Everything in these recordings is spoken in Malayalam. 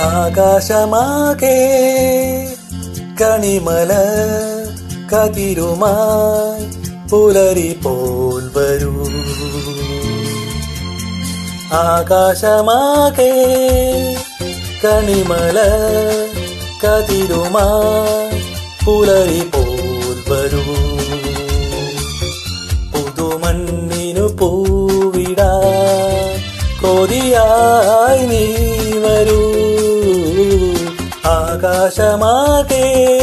ആകാശമാകെ കണിമല കതിരുമായി പുലരി പോൽ വരൂ. ആകാശമാകെ കണിമല കതിരുമായി പുലരി പോൽ വരൂ. പുതുമണ്ണിനു പൂവിടാൻ കൊതിയായി നീ വരൂ. ആകാശമാകെ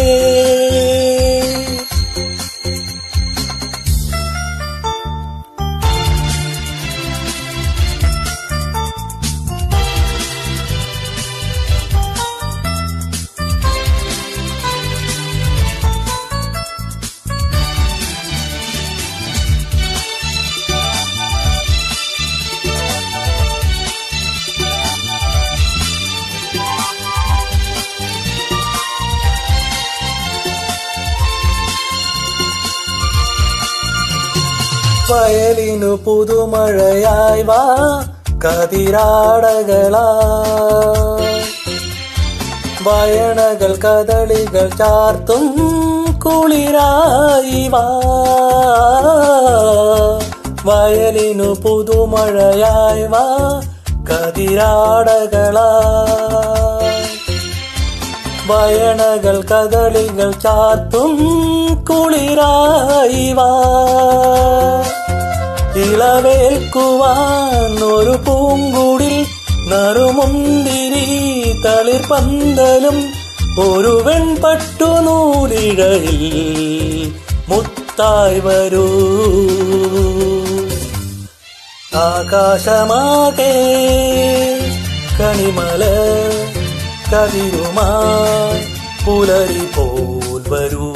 വയലിനു പുതുമഴയായി വാ കതിരാടകളായി. വയണകൾ കദളികൾ ചാർത്തും കുളിരായി വാ. വയലിനു പുതുമഴയായി വാ കതിരാടകളായി. വയണകൾ കദളികൾ ചാർത്തും കുളിരായി വാ. ഇളവേൽക്കുവാൻ ഒരു പൂങ്കുടിൽ നറുമുന്തിരി തളിർപന്തലും ഒരു വെൺപട്ടുനൂലിഴയിൽ മുത്തായി വരൂ. ആകാശമാകെ കണിമല കതിരുമായി പുലരി പോൽ വരൂ.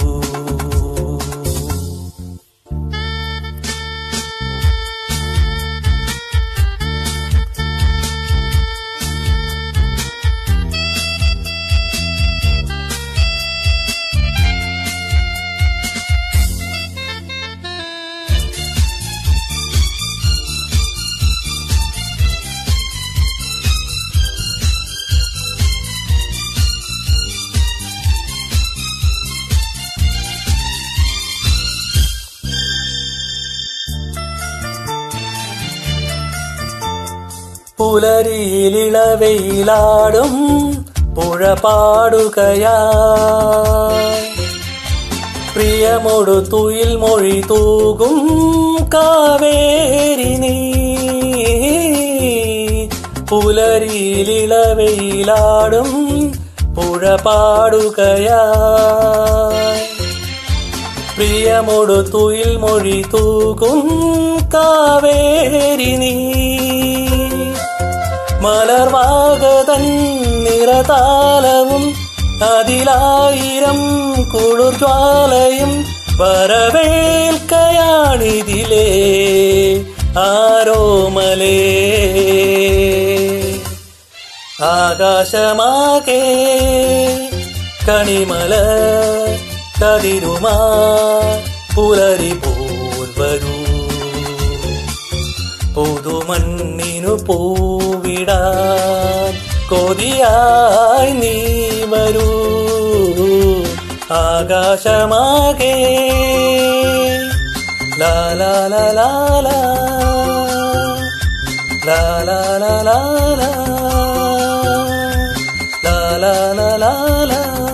പുലരിയിലിളവെയിലാടും പുഴ പാടുകയായി. പ്രിയമൊടു തുയിൽ മൊഴി തൂകും കാവേരി നീ. പുലരിയിലിളവെയിലാടും പുഴ പാടുകയായി. പ്രിയമൊടു തുയിൽ മൊഴി തൂകും കാവേരി നീ. മലർവാകതൻ നിറതാലവും അതിലായിരം കുളിർജ്വാലയും വരവേൽക്കയാണിതിലേ ആരോമലേ. ആകാശമാകെ കണിമല കതിരുമായി പുലരി പോൽ വരൂ. പുതുമണ്ണിനു പൂവിടാൻ കൊതിയായി നീ വരൂ. ആകാശമാകെ ലാ ലാ ലാ ലാ ലാ ലാ ലാ ലാ ലാ ലാ ലാ ലാ ലാ ലാ.